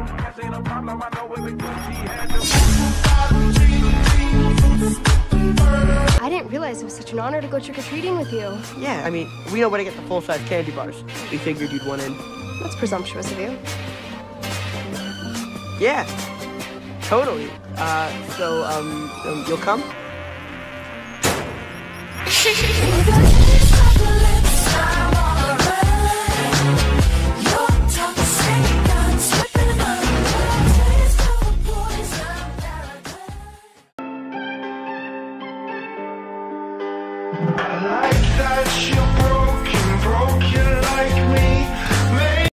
I didn't realize it was such an honor to go trick-or-treating with you. Yeah, I mean, we know where to get the full-size candy bars. We figured you'd want in. That's presumptuous of you. Yeah, totally. So, you'll come?